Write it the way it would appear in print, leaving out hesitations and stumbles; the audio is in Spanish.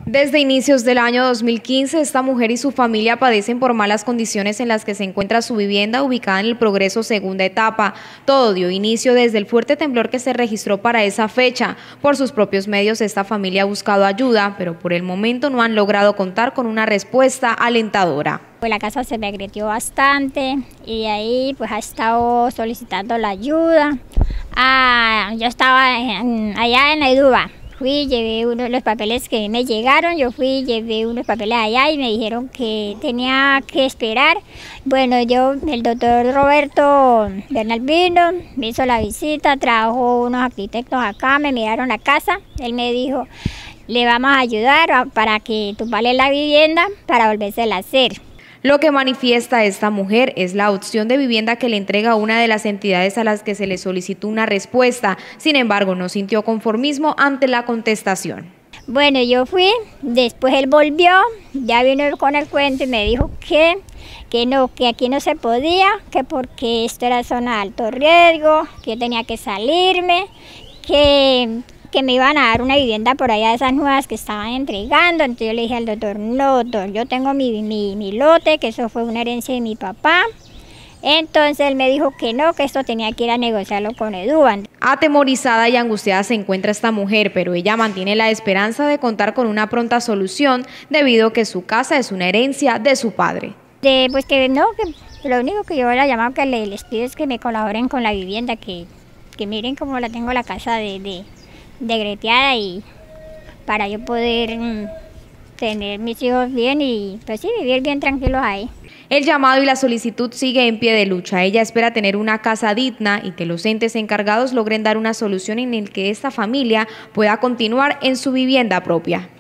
Desde inicios del año 2015, esta mujer y su familia padecen por malas condiciones en las que se encuentra su vivienda ubicada en el Progreso segunda etapa. Todo dio inicio desde el fuerte temblor que se registró para esa fecha. Por sus propios medios, esta familia ha buscado ayuda, pero por el momento no han logrado contar con una respuesta alentadora. Pues la casa se me agredió bastante y ahí pues ha estado solicitando la ayuda. Yo estaba allá en la Eduba. Fui, llevé uno de los papeles que me llegaron, llevé unos papeles allá y me dijeron que tenía que esperar. Bueno, el doctor Roberto Bernal vino, me hizo la visita, trajo unos arquitectos acá, me miraron la casa. Él me dijo, le vamos a ayudar para que tumbarle la vivienda para volvérsela a hacer. Lo que manifiesta esta mujer es la opción de vivienda que le entrega una de las entidades a las que se le solicitó una respuesta. Sin embargo, no sintió conformismo ante la contestación. Bueno, yo fui, después él volvió, ya vino con el cuento y me dijo que no, que aquí no se podía, que porque esto era zona de alto riesgo, que yo tenía que salirme, que me iban a dar una vivienda por allá de esas nuevas que estaban entregando. Entonces yo le dije al doctor, no doctor, yo tengo mi lote, que eso fue una herencia de mi papá. Entonces él me dijo que no, que esto tenía que ir a negociarlo con Eduban. Atemorizada y angustiada se encuentra esta mujer, pero ella mantiene la esperanza de contar con una pronta solución debido a que su casa es una herencia de su padre. Pues que no, que lo único que yo la llamaba que les pido es que me colaboren con la vivienda, que miren cómo la tengo la casa de greteada, y para yo poder tener mis hijos bien y pues sí, vivir bien tranquilos ahí. El llamado y la solicitud sigue en pie de lucha. Ella espera tener una casa digna y que los entes encargados logren dar una solución en la que esta familia pueda continuar en su vivienda propia.